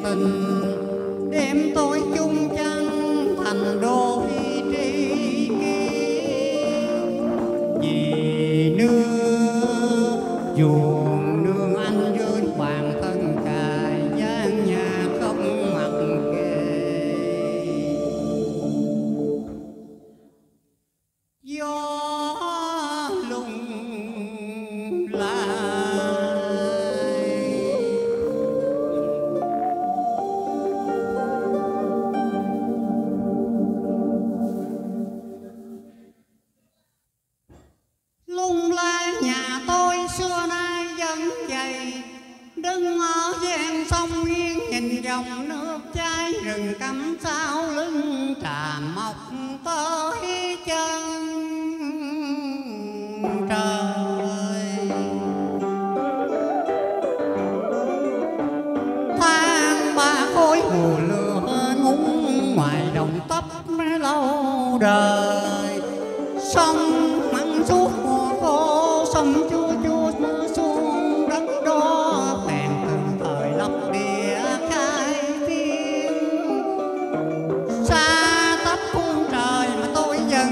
tình đêm tôi chung chăn thành đôi tri kỷ. Vì nương chuồng nương anh với bàn thân cài gian nhà không mặc kệ. Gió lung lại lung lai nhà tôi xưa nay vẫn vậy, đứng ở ven sông nghiêng nhìn dòng nước chảy, rừng cắm sau lưng trà mọc tới chân trời. Tháng ba khói hồ lửa ngúng ngoài đồng tấp lâu đời, sông mặn suốt mùa khô, sông chua chua mưa xuống đất đó, bèn từng thời lấp địa khai thiên. Xa tấp phương trời mà tôi dần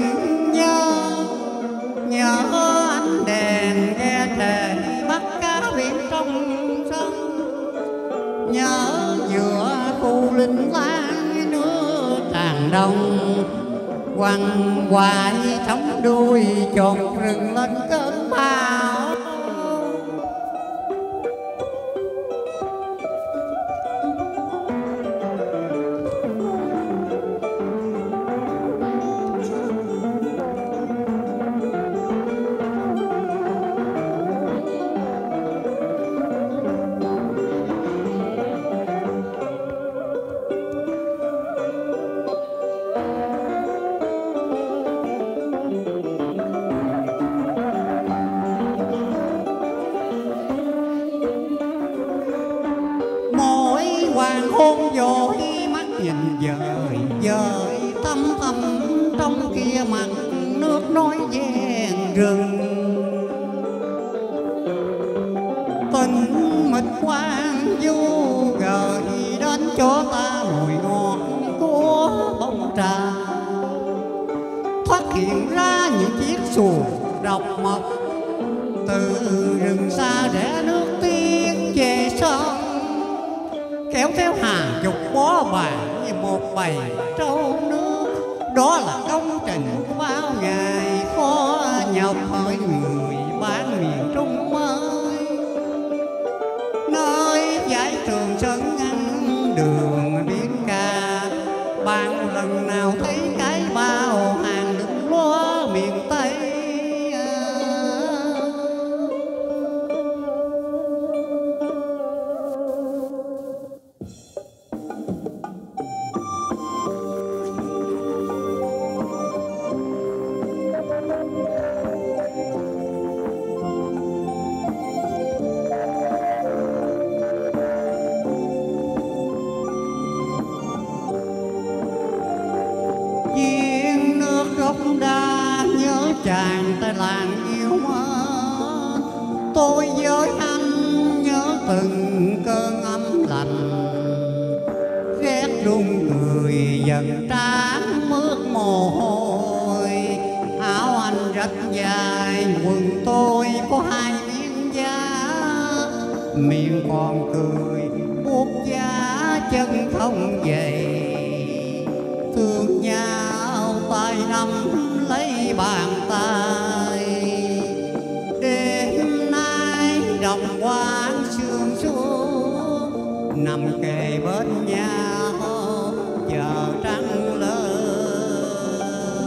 nhớ ánh đèn ghe thề bắt cá biển trong sông, nhớ giữa khu linh lang nước tràn đông, quằn quại sống đuôi chột rừng lên cơn bão. Hoàng hôn vội mắt nhìn dời dời thăm thăm trong kia mặt nước nối ven rừng, tình mịch quang du gợi đến cho ta mùi ngon của bông trà. Thoát hiện ra những chiếc xuồng độc mộc từ rừng xa rẽ nước tiến về sông, kéo theo hàng chục bó vàng như một bầy trâu nước. Đó là công trình của bao ngày khó nhọc hỡi người bán miền Trung ơi, nơi dãy Trường Sơn ngăn đường biển cả. Bạn lần nào thấy cái bao hàng đựng lúa miền Tây, viên nước gốc đa nhớ chàng tại làng yêu mến. Tôi với anh nhớ từng cơn ấm lạnh, rét run người dần trán mướt mồ hôi. Áo anh rất dài, quần tôi có hai miếng da, miệng còn cười buốt giá chân không dày. Thương nhau tay nắm lấy bàn tay, đêm nay đồng quang sương xuống, nằm kề bên nhau chờ trăng lên.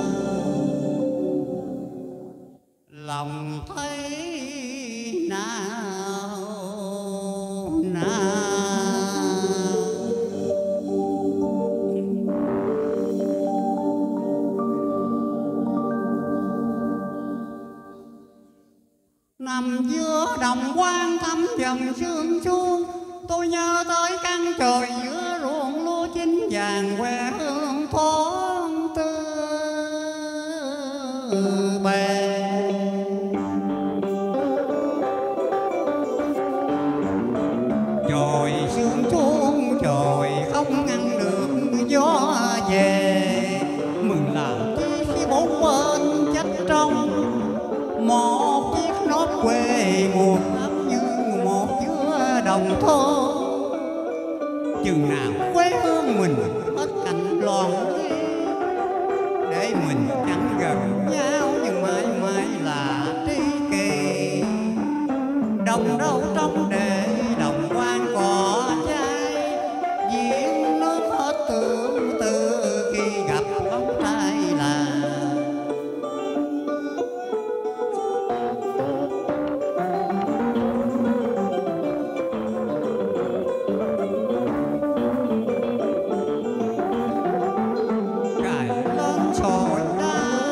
Lòng thấy nào nào nằm giữa đồng quang thăm dần sương xuống. Tôi nhớ tới căn trời giữa ruộng lúa chín vàng que hương thoáng tư bề. Trời sương xuống trời chừng nào quê hương mình hết cảnh loạn ly, để mình chẳng gần nhau nhưng mãi mãi là tri kỷ. Đồng đâu trong để đồng quan cỏ trai, diễn nước hết tương tư khi gặp bóng trai là. Cài lên sỏi đá,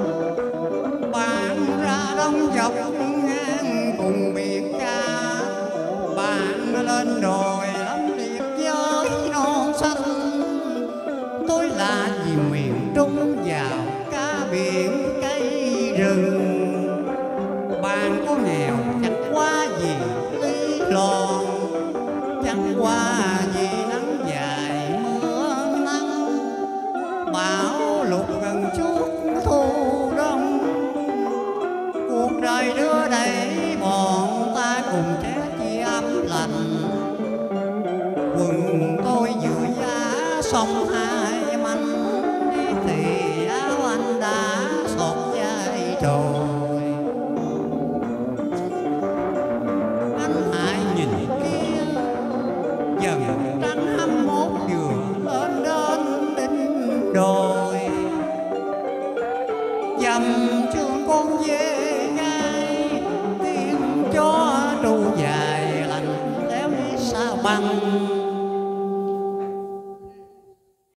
bạn ra đông dọc ngang cùng biển cả, bạn lên đồi lắm liệt với non xanh. Tôi là vì miền Trung giàu cá biển cây rừng, bạn có nghèo chẳng qua vì lý lòn, chẳng qua vì nắng dài mưa nắng, bão lụt gần chút thu đông. Cuộc đời đưa đẩy bọn ta cùng trẻ chia ấm lành, quần tôi vừa giá sông hai manh, thì áo anh đã xột vai rồi. Anh hãy nhìn kia dần trăng 21 vừa lên đến đỉnh đồi, dầm trường con dê gai, tiếng chó tru dài lạnh lẽo như sao băng.